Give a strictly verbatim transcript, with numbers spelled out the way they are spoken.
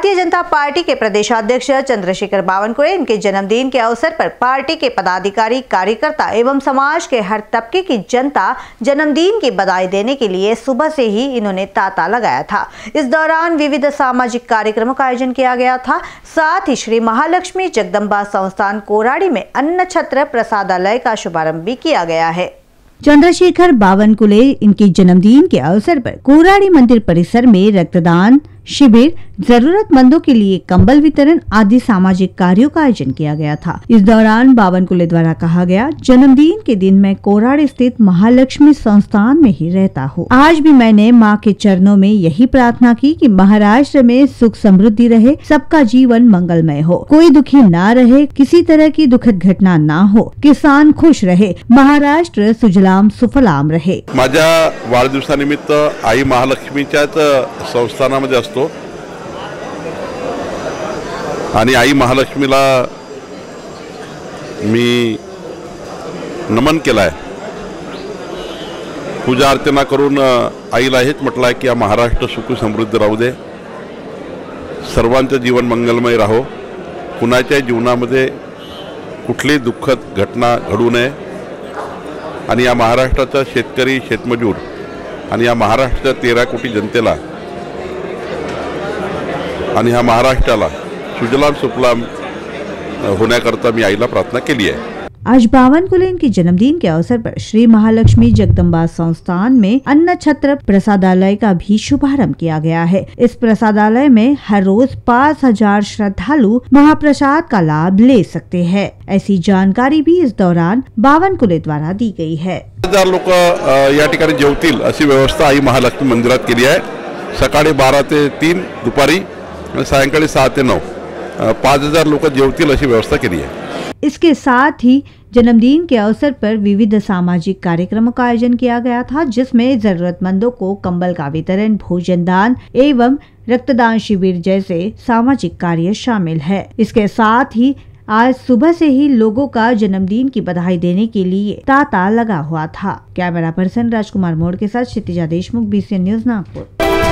Bharatiya Janata party के प्रदेशाध्यक्ष चंद्रशेखर बावनकुले इनके जन्मदिन के अवसर पर पार्टी के पदाधिकारी, कार्यकर्ता एवं समाज के हर तबके की जनता जन्मदिन की बधाई देने के लिए सुबह से ही इन्होंने तांता लगाया था। इस दौरान विविध सामाजिक कार्यक्रमों का आयोजन किया गया था। साथ ही श्री महालक्ष्मी जगदम्बा संस्थान कोराड़ी में अन्न छत्र प्रसादालय का शुभारंभ भी किया गया है। चंद्रशेखर बावनकुले इनके जन्मदिन के अवसर पर कोराड़ी मंदिर परिसर में रक्तदान शिविर, जरूरतमंदों के लिए कंबल वितरण आदि सामाजिक कार्यों का आयोजन किया गया था। इस दौरान बावनकुले द्वारा कहा गया, जन्मदिन के दिन मैं कोराड़ी स्थित महालक्ष्मी संस्थान में ही रहता हूँ। आज भी मैंने माँ के चरणों में यही प्रार्थना की कि महाराष्ट्र में सुख समृद्धि रहे, सबका जीवन मंगलमय हो, कोई दुखी ना रहे, किसी तरह की दुखद घटना ना हो, किसान खुश रहे, महाराष्ट्र सुजलाम सुफलाम रहे। माझ्या वाढदिवसानिमित्त आई महालक्ष्मीच्याच संस्थानामध्ये असतो आणि आई महालक्ष्मीला मी नमन केलाय। पूजा अर्चना करून आईला हेच म्हटलंय की महाराष्ट्र सुख समृद्ध राहू दे, सर्वांचं जीवन मंगलमय राहो, कुणाच्या जीवनामध्ये कुठली दुःखद घटना घडू नये आणि या महाराष्ट्राचा शेतकरी शेतमजूर आणि या महाराष्ट्राच्या तेरा कोटी जनतेला आणि ह्या महाराष्ट्राला सुजलाम सुफलाम होण्याकरता मी आईला प्रार्थना केली है। आज बावनकुले इनके जन्मदिन के अवसर पर श्री महालक्ष्मी जगदम्बा संस्थान में अन्न छत्र प्रसादालय का भी शुभारंभ किया गया है। इस प्रसादालय में हर रोज पाँच हजार श्रद्धालु महाप्रसाद का लाभ ले सकते हैं। ऐसी जानकारी भी इस दौरान बावनकुले द्वारा दी गई है। हजार लोक या ठिकाणी जेवतील अशी व्यवस्था आई महालक्ष्मी मंदिरात केली आहे। सकाळी बारा ते तीन, दुपारी सायंकाळी सहा ते नऊ पाँच हजार लोक जेवतील अशी व्यवस्था केली है। इसके साथ ही जन्मदिन के अवसर पर विविध सामाजिक कार्यक्रमों का आयोजन किया गया था, जिसमें जरूरतमंदों को कंबल का वितरण, भोजन दान एवं रक्तदान शिविर जैसे सामाजिक कार्य शामिल है। इसके साथ ही आज सुबह से ही लोगों का जन्मदिन की बधाई देने के लिए तांता लगा हुआ था। कैमरा पर्सन राजकुमार मोड़ के साथ Kshitija Deshmukh, B C N news Nagpur.